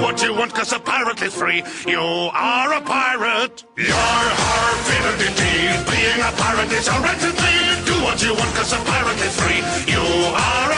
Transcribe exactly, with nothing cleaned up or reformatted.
what you want, cause a pirate is free. You are a pirate. Yar, har, fiddle indeed. Being a pirate is alright indeed. Do what you want, cause a pirate is free. You are a